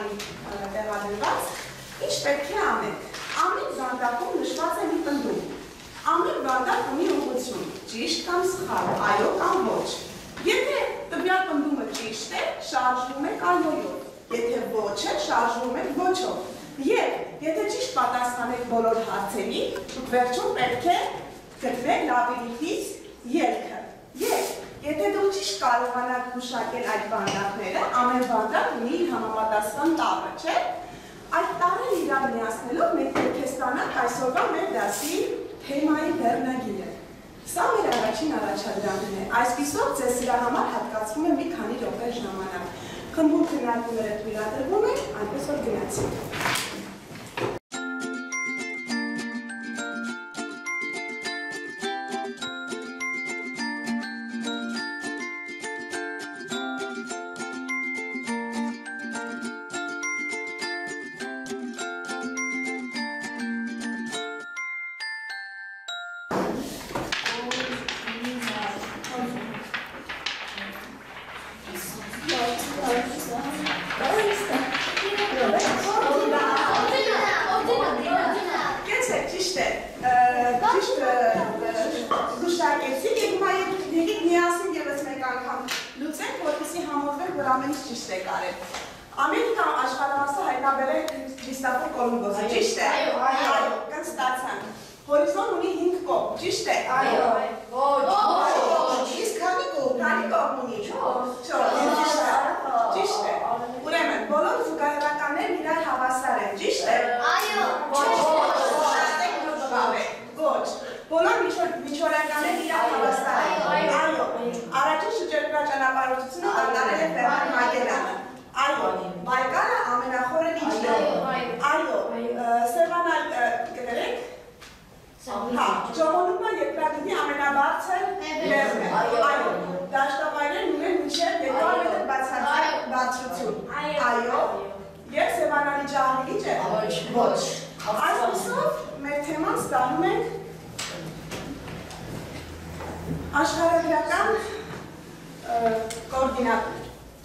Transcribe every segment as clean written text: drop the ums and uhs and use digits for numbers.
կողմանի տեղադրված, ինչ պետք է անենք։ Ամեն զանգակում նշված է մի պնդում։ Ամեն վարդակ ունի ուղղություն, ճիշտ կամ սխալ, այո կամ ոչ։ Եթե տվյալ պնդումը ճիշտ է, շարժվում եք այոյով, եթե ոչ է, շարժվում եք ոչով։ Եվ եթե ճիշտ պատասխանեք բոլոր հարցերին, վերջում պետք է գտնեք լաբիրինթից ելքը։ Եվ եթե դուք ճիշտ կարողանաք գուշակել այդ վարդակները, ամեն վարդակ ունի համապատասխան տառը, չէ՞։ Այդ տառերը իրար միացնելով մենք պետք է ստանանք այսօրվա մեր դասի թեմայի վերնագիրը։ Սա մեր առաջին առաջադրանքն է։ Այսպիսով ձեզ սրա համար հատկացվում է մի քանի րոպե ժամանակ։ Խմբում քննարկումները թույլատրվում են, այնպես որ գնացինք։ Աշխարհագրական կոորդինատներ։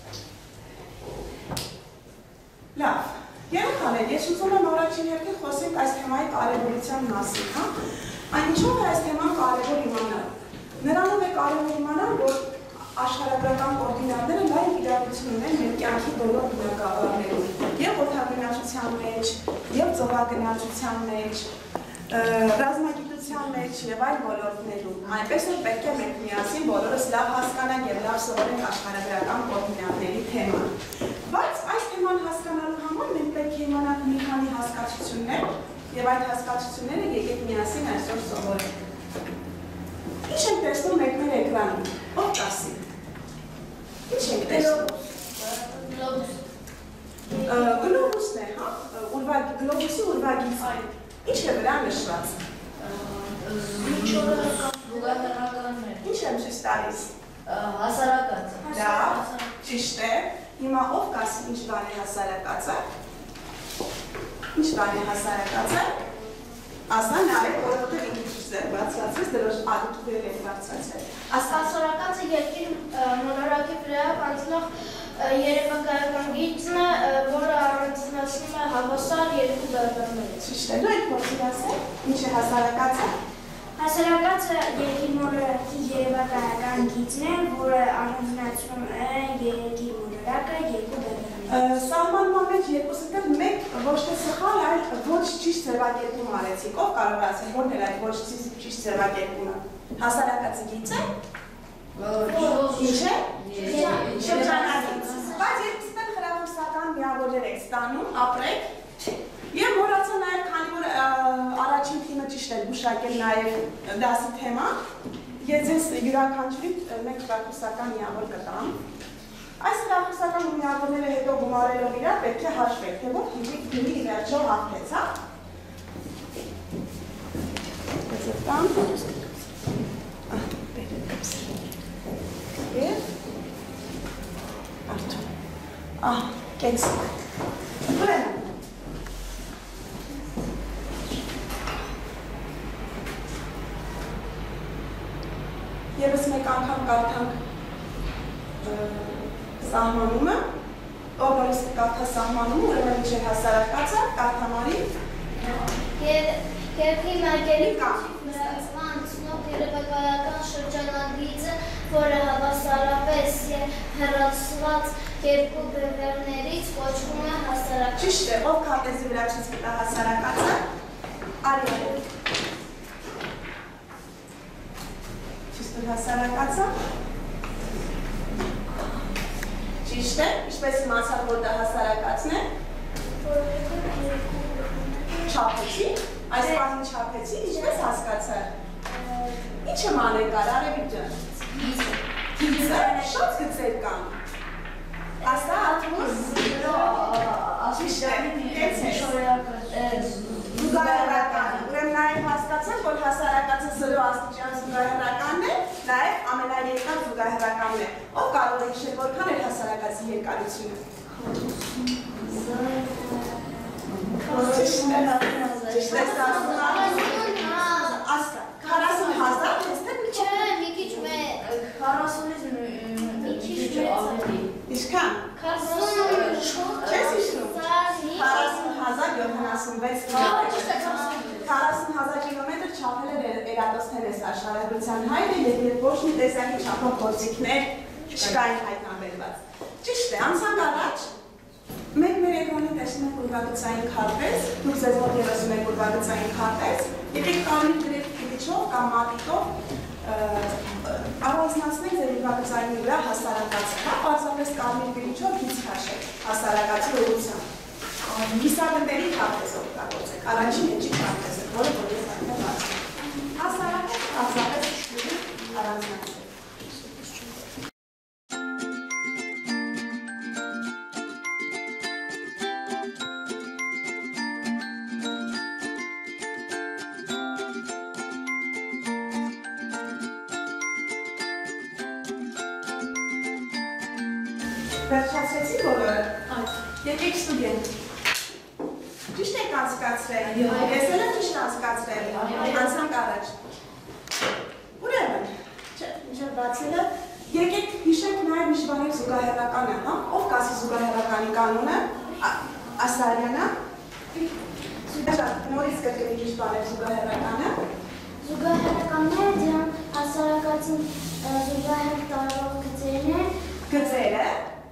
Լավ, երեխաներ, ես ուզում եմ առաջին հերթին խոսենք այս թեմայի կարևորության մասին, հա։ Այնչով է այս թեման կարևոր իմանալ։ Նրանով է կարևոր իմանալ, որ աշխարհագրական կոորդինատները լայն իրավություն ունեն մեր կյանքի բոլոր բնակավարներում, եւ օդագնացության մեջ, եւ ծովագնացության մեջ, ռազմագիտության մեջ եւ այլ ոլորտներում։ Այնպես որ պետք է մենք միասին բոլորս լավ հասկանանք եւ լավ սովորենք աշխարհագրական կոորդինատների թեման։ Բայց այս թեման հասկանալու համար մենք պետք է իմանանք մի քանի հասկացություններ եւ այդ հասկացությունները եկեք միասին այսօր սովորենք։ Ինչ ենք տեսնում մենք մեր էկրանում։ Ո՞վ կասի։ Ինչ ենք տեսնում։ Գլոբուսն է, հա, գլոբուսի ուրվագիծ է։ Ինչ է վրա նշված։ Ինչ եմ ցույց տալիս։ Հասարակած։ Դա ճիշտ է։ Հիմա ով կասի ինչ բան է հասարակածը։ Ինչ բան է հասարակածը։ Ասա նայեք, որովհետև ինքս ձեր բացացած դրոշ ադուտվել է բացացել։ Հասարակածը երկիր մոլորակի վրա անցնող երևակայական գիծն է, որը առանձնացնում է հավասար երկու բաժանումներից։ Ճիշտ է, դու այդ փորձի ասել, ինչ է հասարակածը։ Հասարակածը երկիր մոլորակի երևակայական գիծն է, որը առանձնացնում է երկիր մոլորակը երկու բաժանումներից։ Սահմանման մեջ երկուսը մեկ ոչ թե սխալ, այլ ոչ ճիշտ ձևակերպում արեցիք։ Ով կարող է ասել, որն էր այդ ոչ ճիշտ ձևակերպումը։ Հասարակածը գիծ է։ Ինչ է։ Շրջանագիծ։ Բայց երկուսն էլ խրախուսական միավորներ եք ստանում, ապրեք եւ մոռացա նաեւ քանի որ առաջին թիմը ճիշտ է գուշակել նաեւ դասի թեման, ես ձեզ յուրաքանչյուրի մեկ խրախուսական միավոր կտամ։ Այս խրախուսական միավորները հետո գումարելով իրար պետք է հաշվեք, թե որ հիմի վերջո հաղթեց, հա։ Եվ արդյոք, կենս, ուրենը, եվս մեկ անգամ կարդանք սահմանումը, Օրորիս կարգասահմանում ուրեմն ինչեր հասարակածը, կարգամարի Երկրի մարգերի անցնող երևակայական շրջանագիծը, որը հավասարապես հեռացված երկու բևեռներից կոչվում է հասարակած։ Ճիշտ է, ով քարտեզի վրա ցույց կտա հասարակածը, Արիել։ Ճիշտ է հասարակածը։ Ճիշտ է, ինչպես իմացավ, որ դա հասարակածն է։ Չափեցի, այս բանին չափեցի, ինչպես հասկացա։ Ինչ եմ անել կար, Արևիկ ջան։ Գիծը, շատ գծեր կան։ Ասա ատմուս, ճիշտ է, զուգահեռական, ուրեմն նաև հասկացանք, որ հասարակածը 0 աստիճան զուգահեռականն է, նաև ամենաերկար զուգահեռականն է։ Ով կարող է հիշել, որքան է հասարակածի երկարությունը։ Ճիշտ է, ասկա, 40,000 թեստեր մի Չէ, մի քիչ մեծ։ 40-ից մի քիչ ավելի։ Ինչքան։ Չես հիշում։ 40,076 40,000 կիլոմետր չափել է Էրատոսթենես աշխարհագրության հայրը և ոչ մի տեսակի չափով գործիքներ չկային հայտնաբերված։ Ճիշտ է, անցանք առաջ։ Մենք մեր էկրանի տեսնում ենք ուրվագծային քարտեզ, դուք ձեզ մոտ ևս ունեք ուրվագծային քարտեզ, եկեք կարմիր գրեֆիկիչով կամ մատիտով առանձնացնենք ձեր ուրվագծային վրա հասարակածը, հա, պարզապես կարմիր գրիչով գիծ քաշեք հասարակածի ուղղությամբ։ Կիսագնդերի քարտեզ օգտագործեք, առաջին էջի քարտեզը, որը որ ես արդեն բացում։ Հասարակածը պարզապես առանձնացրեք։ Վերջացրեցի բոլորը։ Եկեք ստուդիան։ Ճիշտ եք անցկացրել։ Ես էլ եմ ճիշտ անցկացրել։ Անցանք առաջ։ Ուրեմն, ինչ բացելը, եկեք հիշենք նաև ինչ բաներ զուգահեռականը, հա? Ով կասի զուգահեռականի կանոնը, Ասարյանը։ Նորից կրկնի ինչ բաներ զուգահեռականը։ Զուգահեռականները դրանք հասարակածին զուգահեռ տարվող գծերն են։ Գծերը։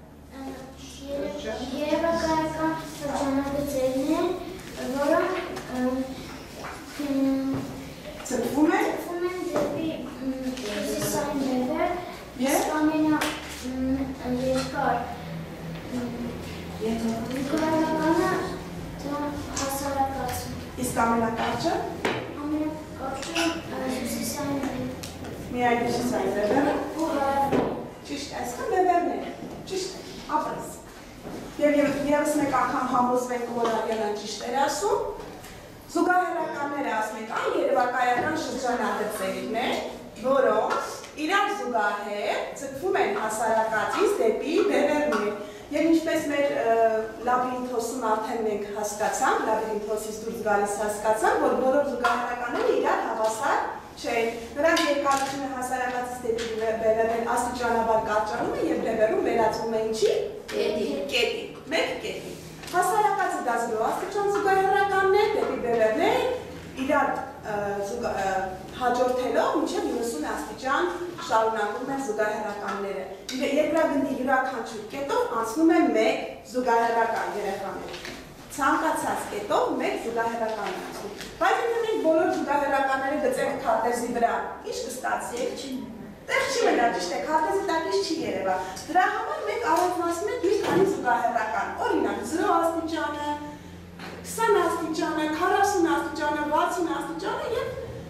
Երևակայական շրջանագծերն են, որոնք ծնվում են դեպի հյուսիսային բևեռ, իսկ ամենաերկար զուգահեռականը հասարակածն է։ Իսկ ամենակարճը։ Ամենակարճը հյուսիսային բևեռ։ Միայն հյուսիսային բևեռը։ Ճիշտ, այսքան բևեռներ։ Ճիշտ է, ապրես։ Եվ ևս մեկ անգամ համոզվենք, որ Արիանան ճիշտ էր ասում, զուգահեռականները ասում ենք այն երևակայական շրջանագծերն են, որոնք իրար զուգահեռ ձգվում են հասարակածից դեպի բևեռներ։ Եվ ինչպես մեր լաբիրինթոսում արդեն մենք հասկացանք, լաբիրինթոսից դուրս գալիս հասկացանք, որ բոլոր զուգահեռականները իրար հավասար չեն։ Նրանց երկարությունը հասարակածից դեպի բևեռներ աստիճանաբար կարճանում է և բևեռում վերածվում է ինչի։ Կետի, մեկ կետի։ Հասարակածը դա 0 աստիճան զուգահեռականն է, դեպի բևեռներ իրար հաջորդելով մինչև 90 աստիճան շարունակում են զուգահեռականները։ Երկրագնդի յուրաքանչյուր կետով անցնում է մեկ զուգահեռական երեխաներ։ Ցանկացած կետով մեկ զուգահեռական անցնում։ Բայց եթե մենք բոլոր զուգահեռականները գծենք քարտեզի վրա, ինչ կստացի։ Տեղ չի մնա, ճիշտ է, քարտեզի տակից չի երևա։ Դրա համար մենք առանձնացնում ենք մի քանի զուգահեռական, օրինակ 0 աստիճանը, 20 աստիճանը, 40 աստիճանը, 60 աստիճանը և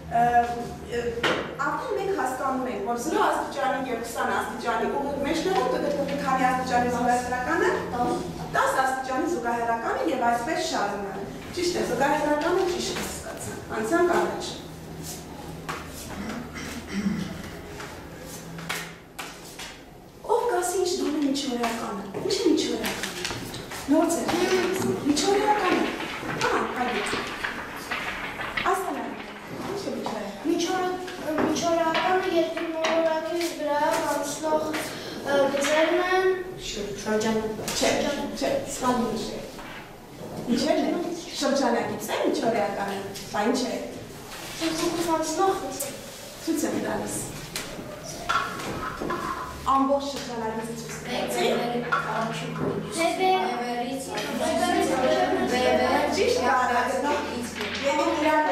արդեն մենք հասկանում ենք, որ 0 աստիճանի և 20 աստիճանի ուղիղ մեջներում կգտնվի քանի աստիճանի զուգահեռականը, 10 աստիճանի զուգահեռականը և այսպես շարունակ։ Ճիշտ է, զուգահեռականը ճիշտ հասկացա։ Անցանք առաջ։ Ով կասի ինչ դուրն է միջօրեականը։ Ինչ է միջօրեականը։ Նոր ձեր։ Միջօրեականը։ Հայտ։ Ասանան։ Ինչ է միջօրեականը։ Միջօրեականը երկրի մոլորակի վրա անցնող գծերն են։ Չէ, սպանիչ է։ Ինչեր է, շրջանակից է միջօրեականը, բա ինչ է։ Ցույց եմ տալիս։ Ամբողջ շրջանակից ցույց տվեցի։ Ճիշտ կարագնա։ Եվ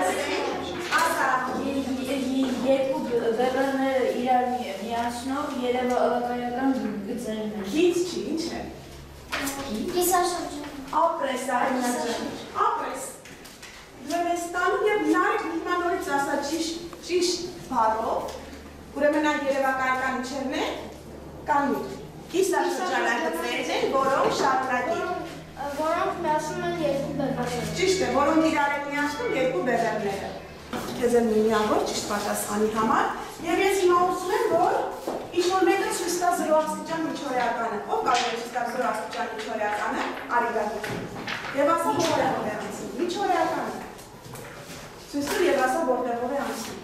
Երկու բեռները իրար միացնող երևակայական գծերն են։ Գիծ չի, ինչ է։ Կիսաշրջան։ Ապրես, ապրես։ Դու ես տանում և նարեք հիմա նորից ասա ճիշտ բառով, ուրեմն այդ երևակայական ինչերն են, կանուր։ Կիսաշրջանագծերն են, որոնք շարունակի։ Որոնք միացնում են երկու բեռները։ Ճիշտ է, որոնք իրար են միացնում երկու բեռները։ Քեզ եմ միավոր ճիշտ պատասխանի համար, և ես հիմա ուզում եմ, որ ինչ-որ մեկը ցույց տա 0 աստիճան միջօրեականը։ Ով կարող է ցույց տա 0 աստիճան միջօրեականը, արիգատո։ Եվ ասա որտեղով է անցնում, միջօրեականը։ Ցույց տուր և ասա որտեղով է անցնում։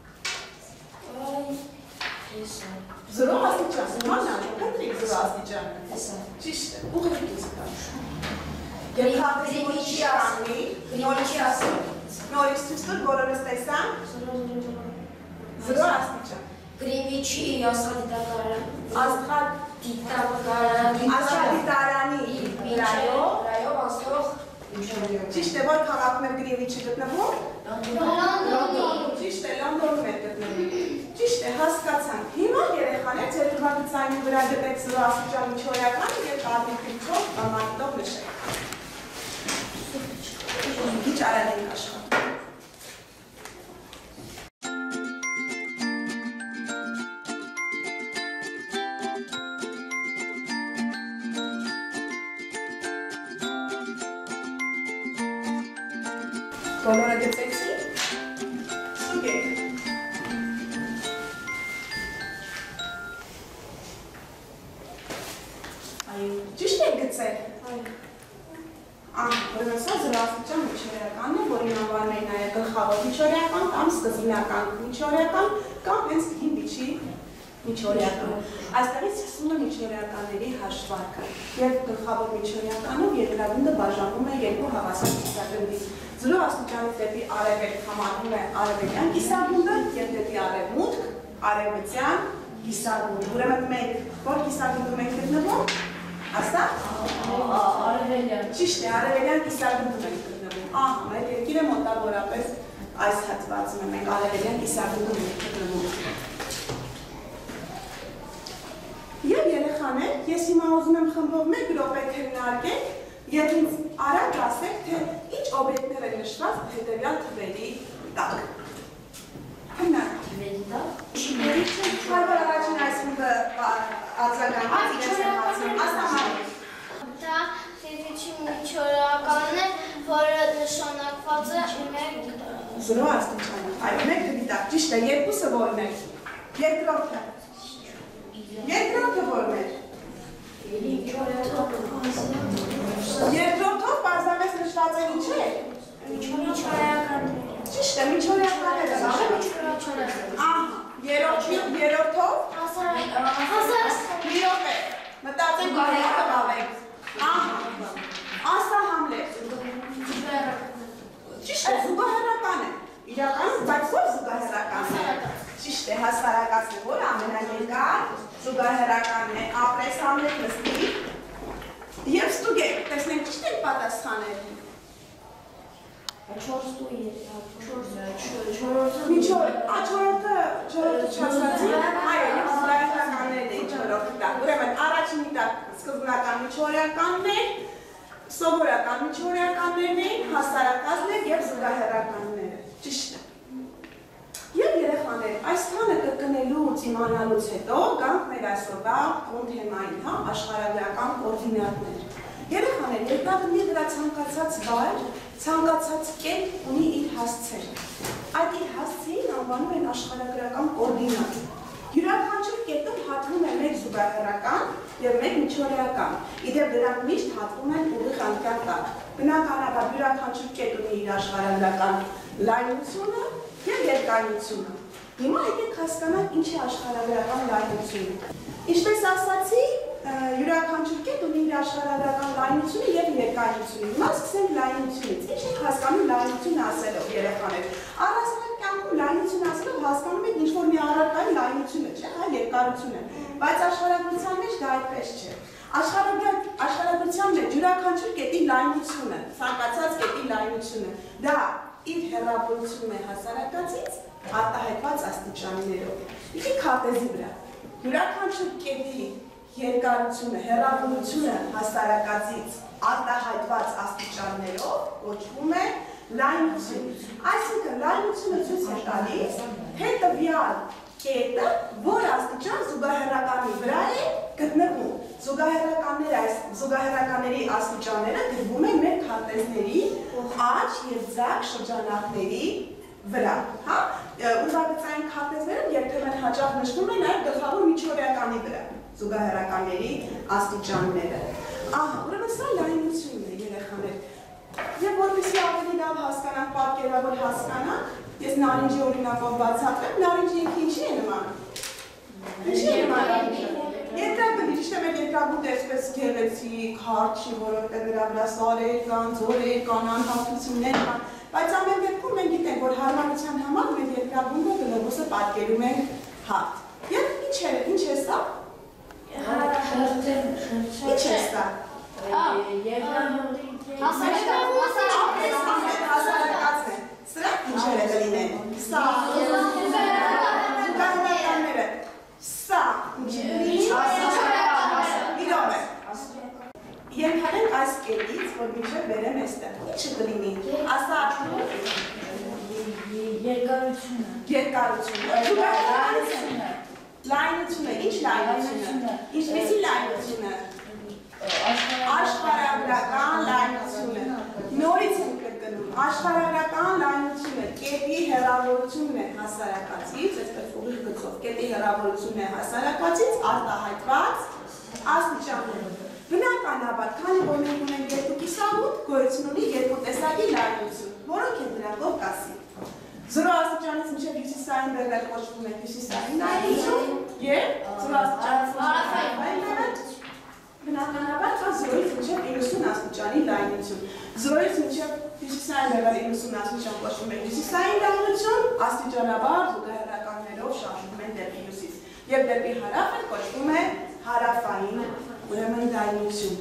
0 աստիճան, մանա, փնտրիկ 0 աստիճանը։ Ճիշտ է, ուղղակի ես տամ։ Եվ հատեսի որ չի ասնի, նորից ասնի։ Նորից ցույց տուր, բոլորս տեսան։ 0 աստիճան։ Գրինվիչի Աստղադիտարանի վրայով անցնող ճիշտ է, որ քաղաքում է Գրինվիչը գտնվում։ Ճիշտ է, Լոնդոնում է գտնվում։ Ճիշտ է, հասկացանք։ Հիմա երեխաներ ձեր ուրվագծային վրա գտեք 0 աստիճան միջօրեական և կարմիր գրքով մատիտով նշեք։ Քիչ արագ ենք աշխատում։ Բոլորը գծեցի, ստուգեք։ Ճիշտ է գծել։ Ուրեմն սա 0 աստիճան միջօրեականն է, որին անվանում են նաև գլխավոր միջօրեական կամ սկզբնական միջօրեական կամ հենց Գրինվիչի միջօրեական։ Այստեղից սկսվում է միջօրեականների հաշվարկը և գլխավոր միջօրեականով երկրագնդը բաժանվում է երկու հավասար կիսագնդի։ 0 աստիճանից դեպի արևելք համարվում է արևելյան կիսագունդը և դեպի արևմուտք արևմտյան կիսագունդ։ Ուրեմն մենք որ կիսագունդում ենք գտնվում, ասա։ Արևելյան։ Ճիշտ է, արևելյան կիսագնդում ենք գտնվում։ Ահա, մեր երկիրը մոտավորապես այս հատվածում է, մենք արևելյան կիսագնդում ենք գտնվում։ Եվ երեխաներ, ես հիմա ուզում եմ խմբով 1 րոպե քննարկենք և ինձ արագ ասեք, թե ինչ օբյեկտներ են նշված հետևյալ թվերի տակ։ Քննարկենք։ Թվերի տակ։ Հարվար առաջին այս խմբը արձագանքից իրենց եմ հացնում, ասա Մարիկ։ Դա Գրինվիչի միջօրեականն է, որը նշանակված է 0 աստիճանը, այո, 1 թվի տակ, ճիշտ է, երկուսը որն է, երկրորդը որն է, երկրորդով պարզապես նշված է ինչ է, ճիշտ է, միջօրեականները, ահա, երրորդով, մի րոպե, մտածենք բարեկը բավենք, ահա, ասա Համլետ, ճիշտ է, զուգահեռական է, իրական, բայց որ զուգահեռականն է, ճիշտ է, հասարակացն է, որ ամենաերկար զուգահեռականն է, ապրես Համլետ նստի և ստուգեք, տեսնենք ճիշտ ենք պատասխանել։ 4-րդը չասացի, այո, զուգահեռականներն էին 4-րդի տակ, ուրեմն առաջինի տակ սկզբնական միջօրեականն է, սովորական միջօրեականներն էին, հասարակածներ և զուգահեռականները, ճիշտ է։ Եվ երեխաներ, այս բանը կրկնելուց իմանալուց հետո գանք մեր այսօրվա թեմային, աշխարհագրական կոորդինատներ։ Երեխաներ, երկրագնդի վրա ցանկացած վայր, ցանկացած կետ ունի իր հասցեր։ Այդ իր հասցեին անվանում են աշխարհագրական կոորդինատ։ Յուրաքանչյուր կետում հատվում է մեկ զուգահեռական և մեկ միջօրեական։ Իդեպ դրանք միշտ հատվում են ուղիղ անկյան տակ։ Բնականաբար յուրաքանչյուր կետ ունի իր աշխարհագրական լայնությունը և երկայնությունը։ Հիմա եկեք հասկանանք ինչ է աշխարհագրական լայնությունը։ Ինչպես ասացի, յուրաքանչյուր կետ ունի իր աշխարհագրական լայնությունը եւ երկայնությունը։ Հիմա սկսենք լայնությունից։ Ինչ եք հասկանում լայնություն ասելով երեխաներ։ Առասարակ կյանքում լայնություն ասելով հասկանում եք ինչ որ մի առարկայի լայնությունը չէ, հա երկարությունը։ Բայց աշխարհագրության մեջ դա այդպես չէ։ Աշխարհագրության մեջ յուրաքանչյուր կետի լայնությունը, ցանկացած կետի լայնությունը, դա իր հեռավորությունն է հասարակացից արտահայտված աստիճաններով։ Իքի քարտեզի վրա յուրաքանչյուր կետի երկարությունը, հեռավորությունը հասարակացից արտահայտված աստիճաններով կոչվում է լայնություն։ Այսինքն լայնությունը ցույց է տալիս, թե տվյալ կետը որ աստիճան զուգահեռականի վրա է գտնվում։ Զուգահեռականների աստիճանները գրվում են մեր քարտեզների աջ եւ ձախ շրջանակների վրա, հա, ուրվագծային քարտեզներում երբեմն հաճախ նշվում են նաև գլխավոր միջօրյականի վրա զուգահեռականների աստիճանները։ Ահա, ուրեմն սա լայնությունն է երեխաներ։ Եվ որպեսզի ավելի լավ հասկանանք, պատկերավոր հասկանանք, ես նարինջի օրինակով բացատրեմ, նարինջի ինքը ինչի է նման։ Ինչի է նման։ Երկրագնդի, ճիշտ է մեր երկրագունդը այսպես գեղեցիկ, հարթ չի, որովհետև դրա վրա սարեր կան, ձորեր կան, անհատություններ կան, բայց ամեն դեպքում մենք գիտենք, որ հարմարության համար մեր երկրագունդը գլոբուսը պատկերում ենք հարթ։ Եվ ինչ է սա։ Ինչ է սա։ Հասարակացն է։ Սրանք ինչեր է կլինեն։ Սա։ Զուգահեռականները։ Սա իրով է։ Ենթանենք այս կետից, որ մինչև բերեմ էստեղ, ինչը կլինի, ասա երկարությունը, լայնությունը, ինչ լայնությունը, ինչպեսի լայնությունը, աշխարհագրական լայնությունը, նորից ենք կրկնում, աշխարհագրական լայնությունը, կետի հեռավորությունն է հասարակացից, այսպես ուղիղ գծով, կետի հեռավորությունն է հասարակացից արտահայտված աստիճաններով։ Բնականաբար, քանի որ մենք ունենք երկու կիսավութ, գոյություն ունի երկու տեսակի լայնություն, որոնք են դրանով կասի։ 0 աստիճանից մինչև հյուսիսային բևեր կոչվում է հյուսիսային լայնություն և 0 աստիճանից հարավային բևեր բնականաբար կա 0-ից մինչև 90 աստիճանի լայնություն։ 0-ից մինչև հյուսիսային բևեր 90 աստիճան կոչվում է հյուսիսային լայնություն, աստիճանաբար զուգահեռականներով շարժվում են դեպի հյուսիս և դեպի հարավ կոչվում է հարավային ուրեմն լայնություն։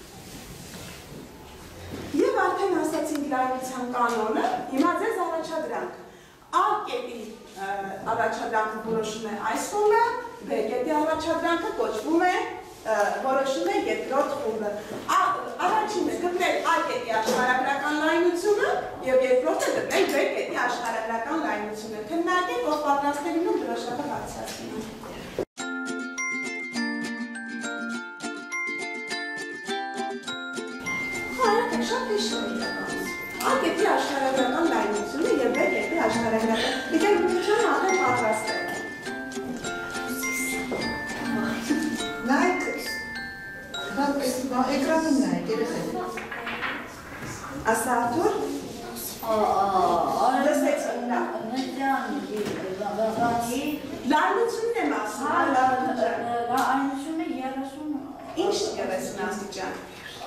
Եվ արդեն ասացինք լայնության կանոնը, հիմա ձեզ առաջադրանք։ A կետի առաջադրանքը որոշում է այս խումբը, B կետի առաջադրանքը կոչվում է որոշում է երկրորդ խումբը։ Առաջինը գտնել A կետի աշխարհագրական լայնությունը և երկրորդը գտնել B կետի աշխարհագրական լայնությունը։ Քննարկենք ով պատրաստներին ու դրոշակը բացասին։ Շատ հիշտ է իրականից։ A կետի աշխարհագրական լայնությունը և B կետի աշխարհագրական։ Դիտեք բնության արդեն պատրաստ է։ Նայք, էկրանում նայք, երեխեք։ Ասա Արտուր։ Լսեցին, լայնությունն եմ ասում, լայնությունը 30 ինչ 30 աստիճան։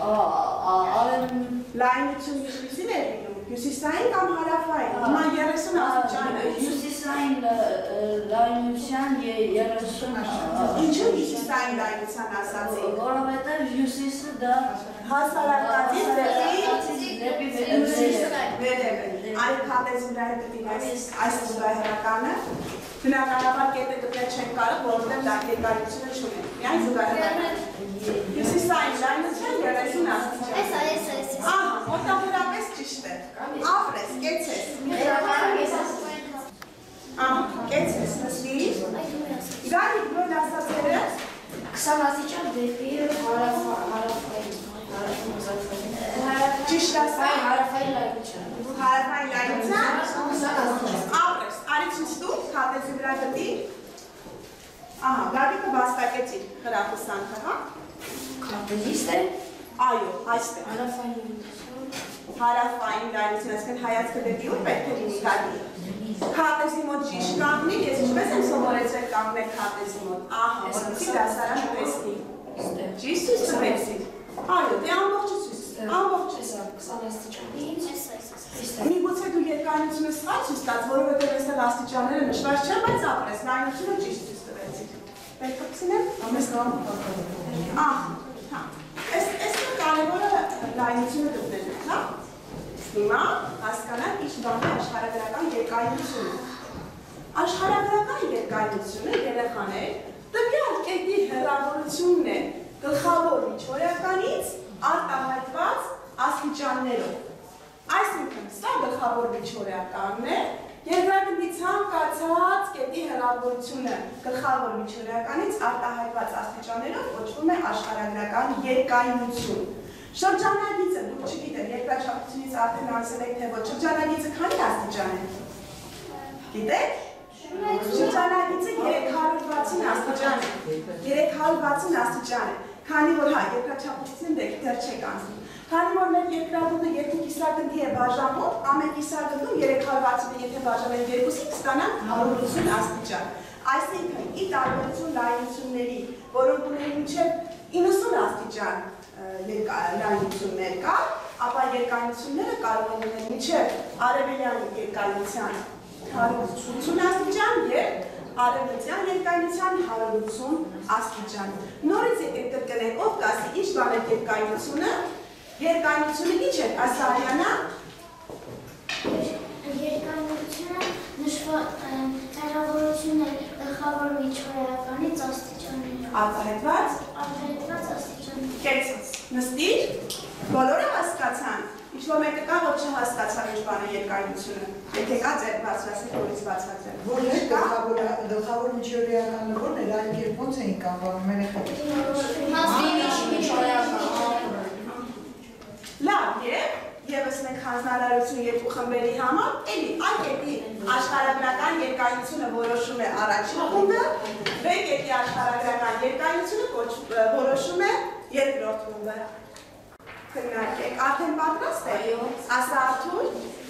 Լայնություն ինչպիսին է լինում, հյուսիսային կամ հարավային, հիմա 30 աստիճան է։ Հյուսիսային լայնության 30 Ինչու հյուսիսային լայնության ասացի։ Որովհետև հյուսիսը դա հասարակածից դեպի վերև է։ Այլ քարտեզի վրա գտինես այս զուգահեռականը, բնականաբար կետը գտնել չեն կարող, որովհետև դա երկարությունը չունի։ Միայն զուգահեռականը։ Հյուսիսային լայնության 30 աստիճան։ Ահա, մոտավորապես ճիշտ է։ Ապրես, կեցես։ Ահա, կեցես, նստիր։ Գարիկ, որ ասացերը 20 աստիճան դեպի հարավային։ Ճիշտ ասա։ Հարավային լայնության։ Հարավային լայնության։ Ապրես, արի ցույց տուր, քարտեզի վրա գտի։ Ահա, Գարիկը վաստակեցիր հրախուսանքը, հա։ Քարտեզիստ է։ Այո, այստեղ։ Հարավային լայնություն, այսինքն հայացքը դեպի ուր պետք է լինի Գարիկ։ Քարտեզի մոտ ճիշտ կանգնի, ես ինչպես եմ սովորեցրել կանգնել քարտեզի մոտ։ Ահա, որպեսզի դասարանը տեսնի։ Ճիշտ ցույց տվեցիք։ Այո, դե ամբողջը ցույց։ Ամբողջը։ Էսա 20 աստիճանից։ Միգուցե դու երկայնությունը սխալ ցույց տաց, որովհետև այստեղ աստիճանները նշված չեն, բայց ապրես, լայնությունը ճիշտ ցույց տվեցիք։ Պետք է ցնեմ, ամես կամ Ահա, հա։ Այստեղ կարևորը լայնությունը գտնելն է, հա։ Հիմա հասկանանք ինչ բան է աշխարհագրական երկայնությունը։ Աշխարհագրական երկայնությունը երեխաներ տվյալ կետի հեռավորությունն է գլխավոր միջօրյականից արտահայտված աստիճաններով։ Այսինքն, սա գլխավոր միջօրյականն է, երկրագնդի ցանկացած կետի հեռավորությունը գլխավոր միջօրյականից արտահայտված աստիճաններով կոչվում է աշխարհագրական երկայնություն։ Շրջանագիծը, դուք չգիտեք, երկրաչափությունից արդեն ասել եք, թե ոչ, շրջանագիծը քանի աստիճան է։ Գիտեք։ Շրջանագիծը 360 աստիճան է, 360 աստիճան է, քանի որ հա, երկրաչափություն դեռ չեք անցնում, քանի որ մեր երկրագնդը երկու կիսագնդի է բաժանում, ամեն կիսագնդում 360-ը եթե բաժանենք երկուսի կստանանք 180 աստիճան, այսինքն ի տարբերություն լայնությունների, որոնք ունեն մինչև 90 աստիճան լայնություններ կա, ապա երկայնությունները կարող են ունեն մինչև արևելյան երկայնության 180 աստիճան և արևմտյան երկայնության 180 աստիճան։ Նորից եկեք կրկնենք, ով կասի ինչ բան է երկայնությունը, երկայնությունը ինչ է, ասա Արիանա։ Երկայնությունը հեռավորությունն է գլխավոր միջօրյականից աստիճաններով։ Արտահայտված աստիճաններով։ Կեցած, նստիր, բոլորը հասկացան, ինչ-որ մեկը կա, որ չհասկացան ինչ բան է երկայնությունը, եթե կա ձեր բացվածեք, որից բացվածեք։ Որն է գլխավոր միջօրյականը, որն է, այն կերպ ոնց էինք անվանում Լավ, ևս մեկ հանձնարարություն երկու խմբերի համար, էլի, այդ կետի աշխարհագրական երկայնությունը որոշում է առաջին խումբը, B կետի աշխարհագրական երկայնությունը որոշում է երկրորդ խումբը։ Քննարկեք, արդեն պատրաստ է։ Ասա Արթուր։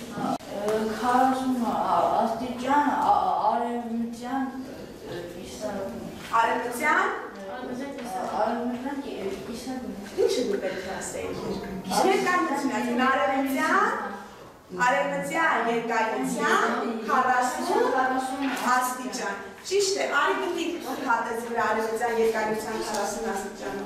40 աստիճան արևմտյան Արևմտյան կիսագունդ։ Ինչը դու պետք է ասեիք։ Երկայնություն արևմտյան երկայնության 40 աստիճան։ Ճիշտ է, արի գտիկ հատեց վրա արևմտյան երկայնության 40 աստիճանը։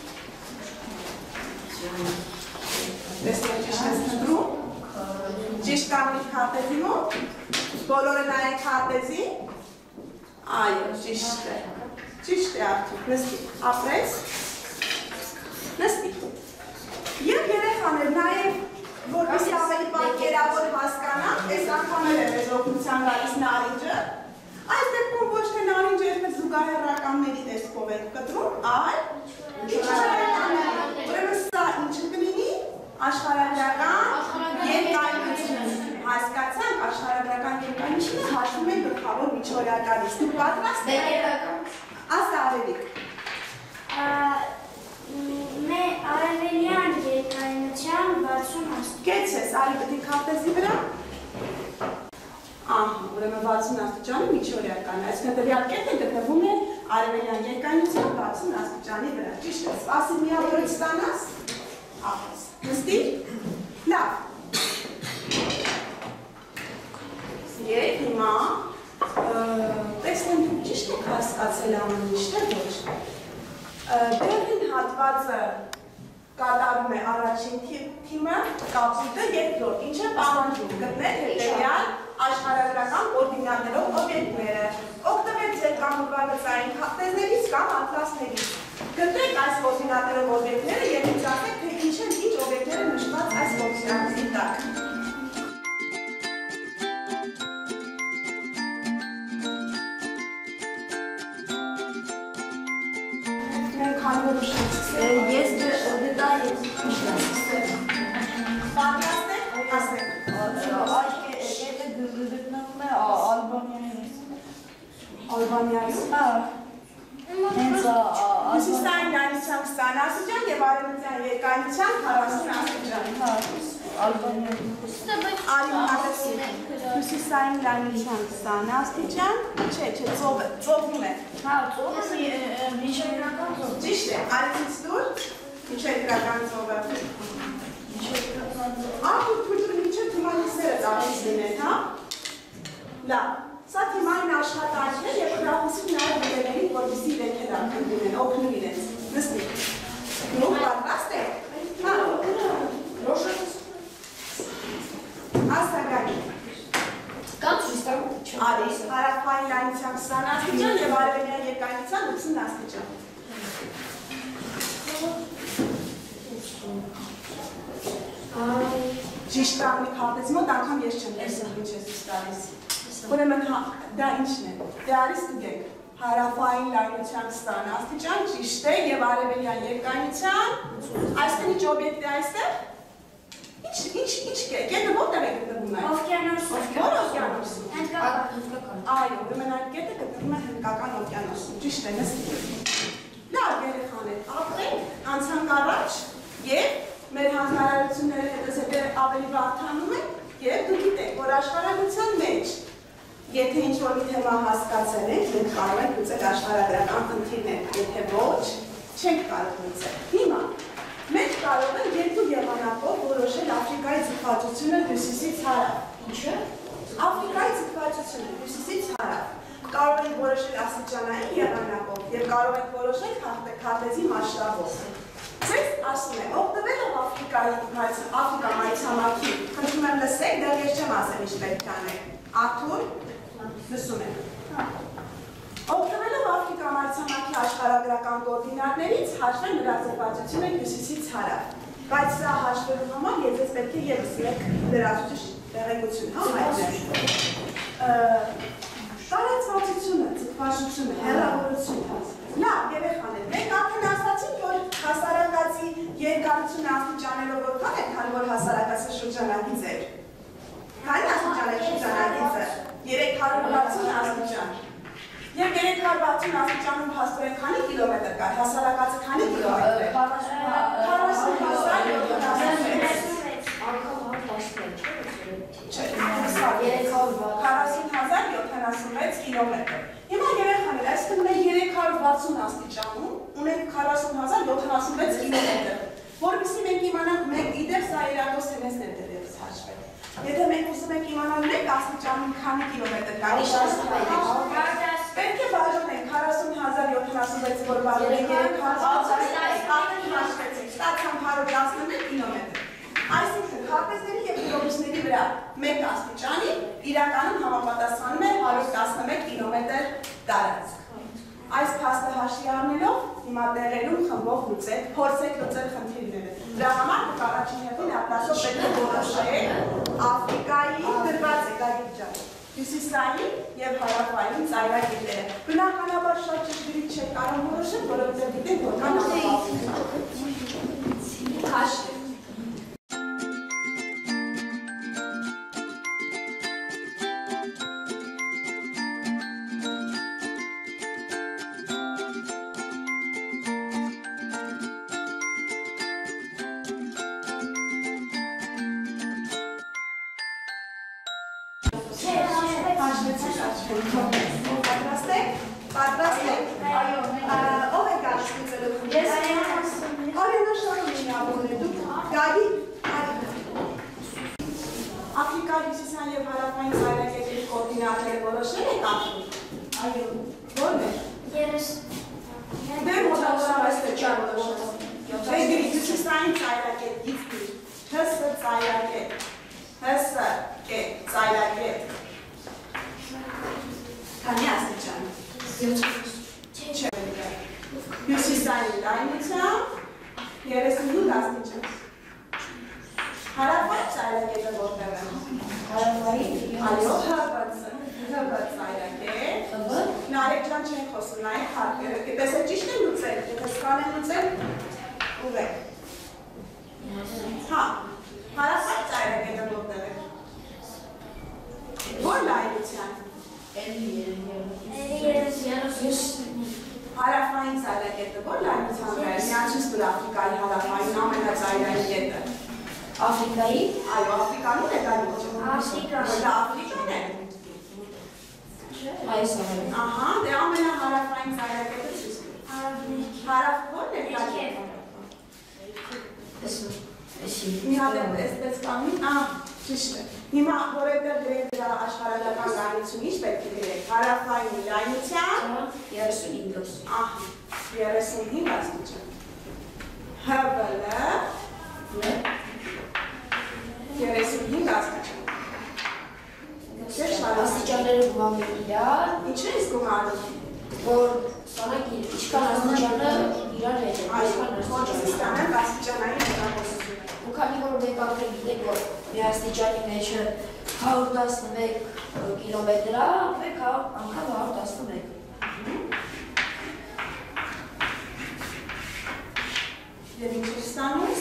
Տեսնեք ճիշտ ես նտրում։ Ճիշտ կամիք հատեզի մոտ։ Բոլորը նայեք հատեզի։ Այո, ճիշտ է։ Ճիշտ է արդյոք, նստի, ապրես, նստի։ Եվ երեխաներ, նաև որպեսզի ավելի պատկերավոր հասկանանք, այս անգամել է մեզ օգնության գալիս նարինջը, այս դեպքում ոչ թե նարինջը այսպես զուգահեռականների տեսքով ենք կտրում, այլ ուրեմն սա ինչը կլինի աշխարհագրական երկայնություն։ Հասկացանք, աշխարհագրական երկայնությունը հաշվում է գլխավոր միջօրյականից։ Դուք պատրաստ եք։ Ասա Արևիկ։ Արևելյան երկայնության 60 աստիճան։ Կեցես, արի գտիկ հատեզի վրա։ Ահա, ուրեմն 60 աստիճանը միջօրյական է, այսինքն տվյալ կետը գտնվում է արևելյան երկայնության 60 աստիճանի վրա։ Ճիշտ է, սպասի միավորից ստանաս։ Ահաս, նստիր։ Լավ։ Եկ հիմա տեսնեմ դուք ճիշտ եք հասկացել ամեն ինչ, թե ոչ։ Վերին հատվածը կատարում է առաջին թիմը, կապիտը երկրորդ, ինչ է պահանջում գտնել հետևյալ աշխարհագրական կոորդինատներով օբյեկտները։ Օգտվեք ձեր կամ ուրվագծային հատեզներից կամ ատլասներից։ Գտնեք այս կոորդինատներով օբյեկտները և ինձ ասեք, թե ինչ են ինչ օբյեկտները նշված այս կոորդինատների տակ։ Ես դետա Պատրաստ եք, ասեք։ Այս կետը գտնվում է Ալբանիայում։ Ալբանիայում։ Հենց Հյուսիսային լայնության 20 աստիճան և արևմտյան երկայնության 40 աստիճան։ Արի հարցի։ Հյուսիսային լայնության 20 աստիճան, չէ, ծովում է։ Հա, ծովը միջերական ծով։ Ճիշտ է, արեցից դուր, միջերական ծովը։ Ահու թույլտուր միջև թիմանիսները ծավից լինեն, հա։ Լավ, սա թիմային աշխատանքն է և հրախուսիկ նաև դերերին, որպեսզի իրենք հետաքրքիր լինեն, օգնում իրենց։ Նստի։ Դուք պատրաստ եք։ Հա, Աստագանի։ Կամ ցույցտամ Արի, հարավային լայնության 20 աստիճան և արևելյան երկայնության 80 աստիճան։ Ճիշտ կաղնիկ հապեց մոտ անգամ ես չեմ տեսել ինչ ես ուստ տալիս։ Ուրեմն դա ինչն է, դե արի ստուգենք, հարավային լայնության 20 աստիճան ճիշտ է և արևելյան երկայնության, այստեղ ինչ օբյեկտ է այստեղ։ Ինչ կետը որտեղ է գտնվում է։ Օվկիանոսում։ Որ օվկիանոսում։ Հնդկական։ Այո, ուրեմն այդ կետը գտնվում է Հնդկական օվկիանոսում, ճիշտ է, նստի։ Լավ երեխաներ, ապրենք, անցանք առաջ և մեր հանձնարարությունները հետզհետե ավելի բարդանում ենք և դուք գիտեք, որ աշխարհագրության մեջ, եթե ինչ-որ մի թեմա հասկացել ենք, մենք կարող ենք լուծել աշխարհագրական խնդիրներ, եթե ոչ, չենք կարող լուծել։ Հիմա մենք կարող ենք երկու եղանակով որոշել Աֆրիկայի ձգվածությունը հյուսիսից հարավ։ Ինչը։ Աֆրիկայի ձգվածությունը հյուսիսից հարավ։ Կարող ենք որոշել աստիճանային եղանակով և կարող ենք որոշել քարտեզի մասշտաբով։ Ձեզ ասում եմ, օգտվելով Աֆրիկայի մայրցամաքի, խնդրում եմ լսեք, դեռ ես չեմ ասել ինչ պետք է անեք։ Արթուր, լսում եմ։ Օգտվելով Աֆրիկա մայրցամաքի աշխարհագրական կոորդինատներից հաշվեն նրա ձգվածությունը հյուսիսից հարավ։ Բայց սա հաշվելու համար ես պետք է ևս մեկ լրացուցիչ տեղեկություն համայնքներ։ Տարածվածությունը, ձգվածությունը, հեռավորությունը։ Լավ, երեխաներ, մենք արդեն ասացինք, որ հասարակացի երկարությունը աստիճանելով որքան է, քանի որ հասարակացը շրջանակից էր։ Քանի աստիճան է շրջանակիցը։ 360 աստիճան։ Եվ 360 աստիճանում փաստորեն քանի կիլոմետր կար, հասարակացը քանի կիլոմետր է։ 40,076 կիլոմետր։ Հիմա երեխաներ, այսինքն մենք 360 աստիճանում ունենք 40,076 կիլոմետր, որովհետեւ մենք իմանանք մեկ իդեպ սա Էրադոսթենեսն է դեռևս հաշվել։ Եթե մենք ուզում ենք իմանալ մեկ աստիճանում քանի կիլոմետր կա, պետք է բաժանենք 40,076-ը, որ բաժանենք 360, ստացանք 111 կիլոմետր։ Այսինքն քարտեզների և գլոբուսների վրա մեկ աստիճանի իրականում համապատասխանում է 111 կիլոմետր տարածք։ Այս փաստը հաշվի առնելով հիմա տեղերում խմբով լուծեք, փորձեք լուծել խնդիրները։ Դրա համար դուք առաջին հերթին ապրասով պետք է որոշեք Աֆրիկայի դրված եկեղեցիները, հյուսիսային և հարավային ծայրակետերը։ Բնականաբար շատ ճշգրիտ չեք կարող որոշել, որովհետև գիտեք որքան ապահովում է։ Հաշվի։ Պատրաստ եք։ Այո, ով է գալիս լուծելու խնդիրը։ Ես Արենա Շարոյանի դուք գալի Աֆրիկայի հյուսիսային և հարավային ծայրակետերի կոորդինատները որոշել եք ապրում։ Այո, ո՞րն է։ Դե մոտավորապես այստեղ չա որոշել։ Դե գրի հյուսիսային ծայրակետ, գիծի, հս ծայրակետ, հս ծայրակետ։ Քանի աստիճան։ Հյուսիսային լայնությամբ 35 աստիճան։ Հարավային ծայրակետը որտեղ է։ Հարավային։ Այո, հբ ծայրակետ։ Նարեկ ջան չենք խոսում, նայեք հարկերը։ Տեսեք ճիշտ է լուծել, եթե սկան է լուծել, ուղեք։ Հա, հարավային ծայրակետը որտեղ է։ Որ լայնության։ Հարավային ծայրակետը որ լայնության է, միացրուց դուր Աֆրիկայի հարավային ամենածայրային կետը։ Աֆրիկայի։ Այո, Աֆրիկանում է դա լիճը։ Աֆրիկան։ Դա Աֆրիկան է։ Այս ամենը։ Ահա, դե ամենահարավային ծայրակետը ցույց տվի։ Հարավ ո՞րն է դա։ Էսի։ Մի հատ էսպես կամի, ճիշտ է։ Հիմա որևէ գրել դրա աշխարհական լայնություն ինչ պետք է գրեք։ Հարավային լայնության 35։ ահա 35 աստիճան։ ՀՎԼ 35 աստիճան։ Աստիճանները գումարում են իրար, Ինչ ես գումարում։ որ սանակ ինչքան աստիճանը իրար հետ են, ինչքան Ոչինչ աստիճանը։ ստանալ աստիճանային հետախուզություն։ Ու քանի որ մենք արդեն գիտենք, որ մի աստիճանի մեջը 111 կիլոմետր է, մենք անգամ 111։ Եվ ինչ ես ստանում։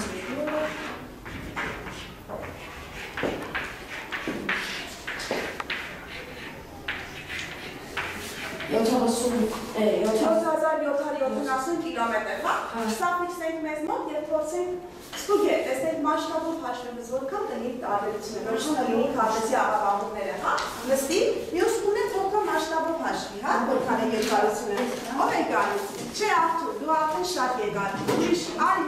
4770 կիլոմետր, հա։ Սա ֆիքսենք մեզ մոտ եւ փորձենք ստուգել, տեսնենք մասշտաբով հաշվելուց որքան կլինի տարբերությունը, որքան կլինի քարտեզի աղավաղումները, հա։ Նստի, մյուս տունը որքան մասշտաբով հաշվի, հա, որքան է երկարությունը։ Ո՞վ է գալիս։ Չէ, Արթուր, դու արդեն շատ եկար։ Ուրիշ, արի։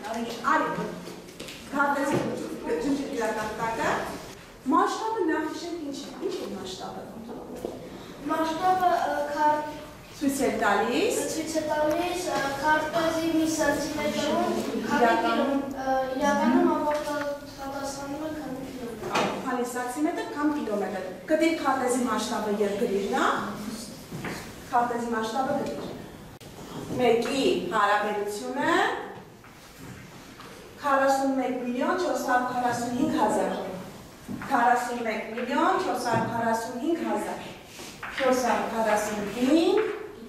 Քարտեզի իրական տակը։ Մասշտաբը նախ հիշենք ինչ է մասշտաբը։ Մասշտաբը Ցույց է տալիս ցույց է տալիս քարտեզի մի սանտիմետրում իրականում համապատասխանում է քանի սանտիմետր կամ կիլոմետր։ Գտիր քարտեզի մասշտաբը եւ գրիր նա։ Քարտեզի մասշտաբը գրիր։ Մեկի հարաբերությունը 41,445,000 41,445,000 445,000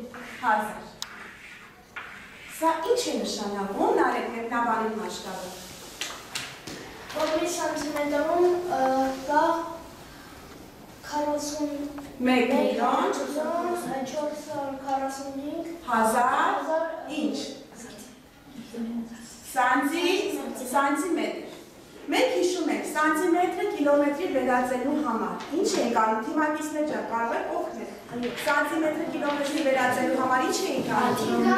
Սա ինչ է նշանակում նարեկ մեկնաբանի մասշտաբը։ Որ մի սանտիմետրում կա 41,445,000 ինչ։ Սանտիմետր։ Մենք հիշում ենք սանտիմետրը կիլոմետրի վերածելու համար։ Ինչ ենք անում, թիմակիցներ ջան, կարող եք օգնել։ Սանտիմետրը կիլոմետրի վերածելու համար ինչ ենք անում։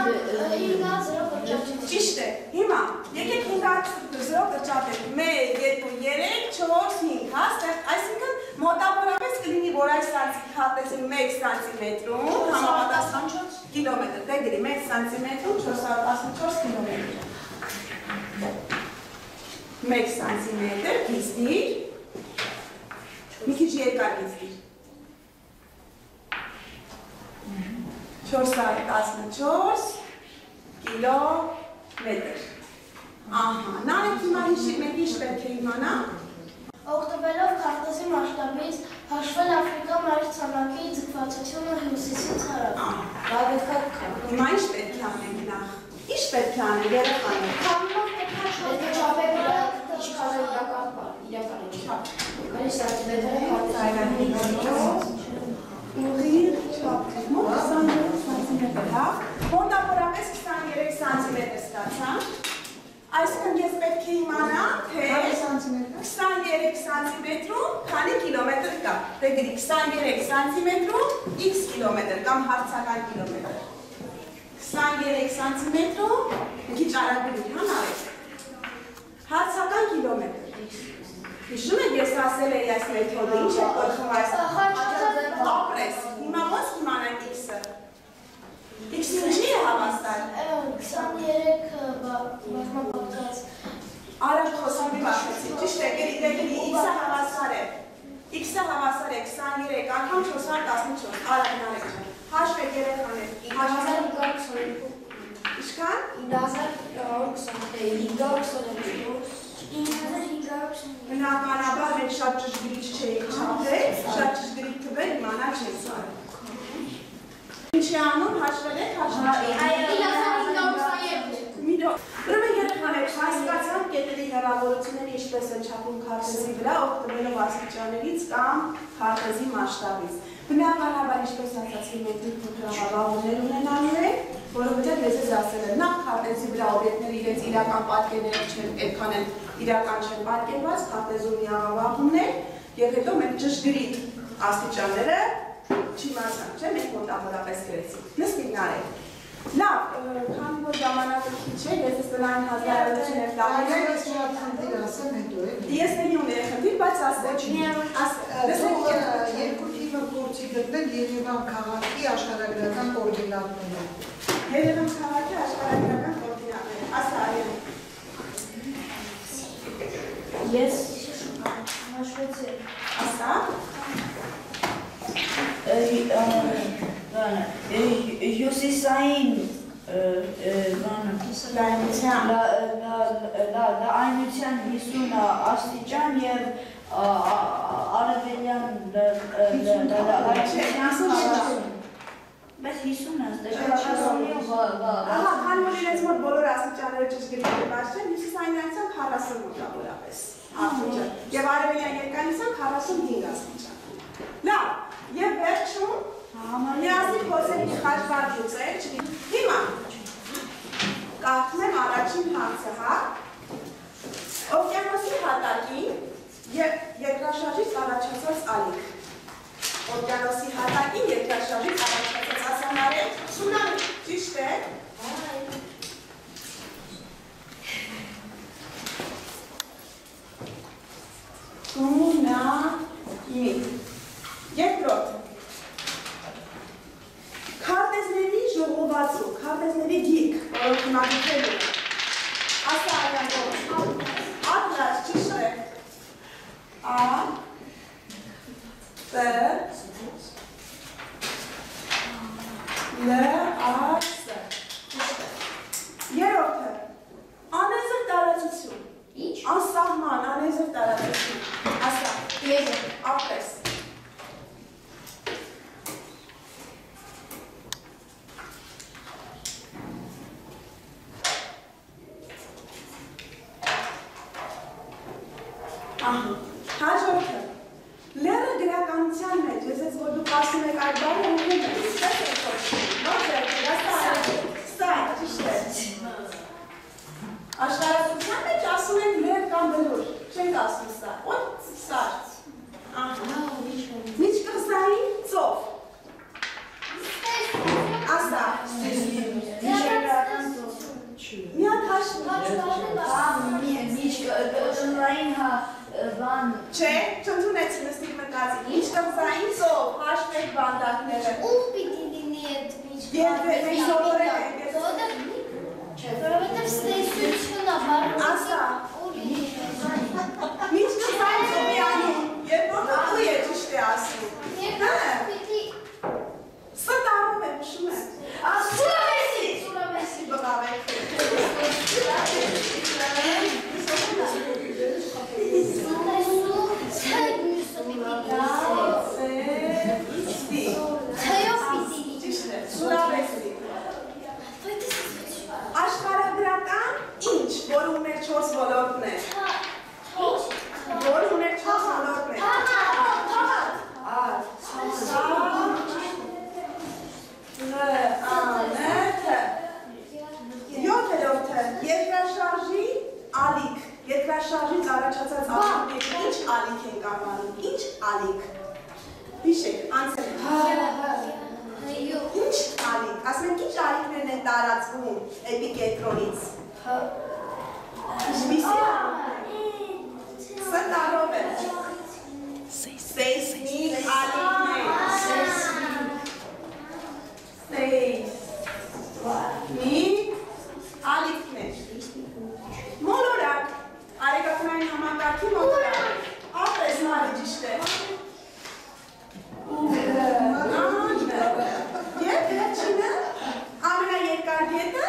5 Ճիշտ է։ Հիմա եկեք 5 կրճատենք 1, 2, 3, 4, 5, հա, այսինքն մոտավորապես կլինի, որ այս քարտեզի 1 սանտիմետրում համապատասխան 4 կիլոմետր, դե գրի 1 սանտիմետրում 414 կիլոմետր։ 1 սանտիմետր գիստիր, մի քիչ երկար գիստիր, 414 կիլոմետր, ահա, նարեկ հիմա մենք ինչ պետք է իմանա, Օգտվելով քարտեզի մասշտաբից հաշվել Աֆրիկա մայրցանակի ձգվածությունը հյուսիսից հարավ։ հիմա ինչ պետք է անենք նախ, ինչ պետք է անենք երեխաներ, Քամինով պետք է Պետք է չափենք ինչքան է իրական է չափ։ Քանի սանտիմետրը քարտեզի ուղիղ չափ, մոտ 23 սանտիմետր, հա, մոտավորապես 23 սանտիմետր ստացանք, այսինքն ես պետք է իմանամ, թե 23 սանտիմետրում քանի կիլոմետր կա, դե գրի 23 սանտիմետրում x կիլոմետր կամ հարցական կիլոմետր, 23 սանտիմետրում, մի քիչ արագ գրի, հա նարեկ, հարցական կիլոմետր, հիշում եք ես ասել էի այս մեթոդը, ինչ է կոչվում այս ապրես, հիմա ոնց կիմանանք x-ը, x-ը ինչի է հավաստար, 23 բազմապատկած Արագ խոսամի բախեցի, ճիշտ է, գրի, x-ը հավասար է 23 անգամ 414, արագ նարեկ չեն, հաշվեք երեխաներ, 9522 Իշկան? 9522 Բնականաբար մենք շատ ճշգրիտ չէինք չափել, շատ ճշգրիտ թվեր իմանալ չենք կարող։ Ինչ է անում, հաշվել եք, Ուրեմն երեխաներ, հասկացանք կետերի հեռավորությունները ինչպես են չափում քարտեզի վրա, օգտվելով աստիճաններից կամ քարտեզի մասշտաբից։ Բնականաբար ինչպես ասացի, մենք փոքր աղավաղումներ ունենալու ենք, որովհետև ես ես ասել եմ, նախ քարտեզի վրա օբյեկտները իրենց իրական պատկերներով չեն, այդքան են իրական չեն պատկերված, քարտեզում միավորումներ, եւ հետո մենք ճշգրիտ աստիճանները չիմացանք, չէ՞, մենք մոտավորապես գրեցինք։ Նստիկ Նարեկ։ Լավ, քանի որ ժամանակը քիչ է, ես տնային հազարություն եմ տալիս։ Ես մի հատ խնդիր ասեմ հետո է։ Ես նույն ունեի խնդիր, բայց ասել Երկու թիմը փորձի գտնել Երևան քաղաքի աշխարհագրական կոորդինատները։ Երևան քաղաքի աշխարհագրական կոորդինատները։ Ասա Արիան։ Ես հաշվեցի։ Ասա։ Հյուսիսային լայնության 50 աստիճան և արևելյան բայց 50 Ահա, քանի որ իրենց մոտ բոլոր աստիճանները ճշգրիտ գրված չեն, հյուսիսային լայնությամբ 40 մոտավորապես աստիճան եւ արևելյան երկայնությամբ 45 աստիճան։ Լավ, եւ վերջում միասին փորձենք խաչվար լուծել, հիմա կարդում եմ առաջին հարցը, հա։ Օվկիանոսի հատակին երկրաշարժից առաջացած ալիք։ Օվկիանոսի հատակին երկրաշարժից առաջացած ասանարել, սունամի, ճիշտ է։ Սունամի։ Երկրորդ։ Քարտեզների ժողովածու, քարտեզների գիրք, որոնք հիմա գտել են, ասա Արիան, Ատլաս, ճիշտ է, A, B, L, A, S, ճիշտ է, երորդը, անեզր տարածություն, անսահման, անեզր տարածություն, ասա, ապրես, Հաջորդը, լերը գրականության մեջ, ես ես որ դուք ասում եք այդ բանը ունում եք, սպետ եք խոշում, ոչ եք, սա, ճիշտ է։ Աշխարհացության մեջ ասում եք լեր կամ բլուր, չենք ասում սա, ոտ սար, միջկղզային ծով, ասա, միատ հաշվում, միջկղզային բան չէ, չընդունեցի նստիկ մտածի, միջկղզային ծով, հաշվեք բանդակները։ Ուր պիտի լինի այդ Եվ մենք սովորել ենք Որովհետև ստեսությունը Ասա, ուր լինի։ միջկղզային ծովի անում, երբ որ ուր է ճիշտ է ասում։ Երկրորդ պիտի Սա տարում եմ, ուշում եմ։ Սուրավեսի բղավեք։ Աշխարհագրական ինչ, որ ուներ 4 ոլորտներ։ Որ ուներ 4 ոլորտներ։ Յոթերորդը երկրաշարժի ալիք, երկրաշարժից առաջացած ալիք, ինչ ալիք ենք անվանում, ինչ ալիք։ Հիշեք, անցել։ Ինչ ալիք, ասում ենք ինչ ալիքներն են տարածվում էպիկենտրոնից։ Ինչպիսի Սա տարով է։ Սեյսմիկ ալիքներ։ Սեյսմիկ ալիքներ։ Մոլորակ, արեգակնային համակարգի մոլորակ, ապրես մարի ճիշտ է։ Եվ վերջինը, ամենաերկար գետը,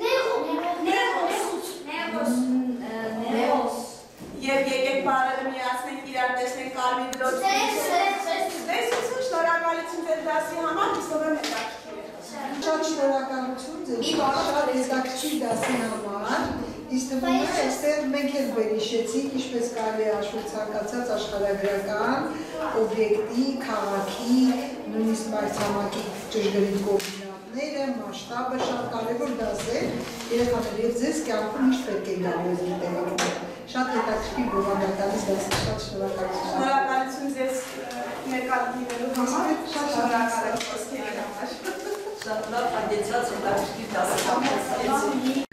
Նեղոս։ Եվ եկեք բարերը միացնենք իրար տեսնենք կարմիր դրոցի։ Տեսություն, շնորհակալություն ձեր դասի համար, հուսով եմ հետաքրքիր է։ Շատ շնորհակալություն ձեզ շատ հետաքրքիր դասի համար։ Իսկ թվում է, այստեղ մենք էլ վերհիշեցինք, ինչպես կարելի է ցանկացած աշխարհագրական օբյեկտի, քաղաքի, նույնիսկ մայրցամաքի ճշգրիտ կոորդինատները Ները, մասշտաբը շատ կարևոր դաս է երեխաների եւ ձեզ կյանքում միշտ պետք է գալու այս դիտելիքը։ Շատ հետաքրքիր բովանդակալից դասը, շատ շնորհակալություն։ Շնորհակալություն ձեզ ներկայացնելու համար, շատ շնորհակալ եմ խոսքերի համար։ Շատ լավ հանդեցած հետաքրքիր դասը։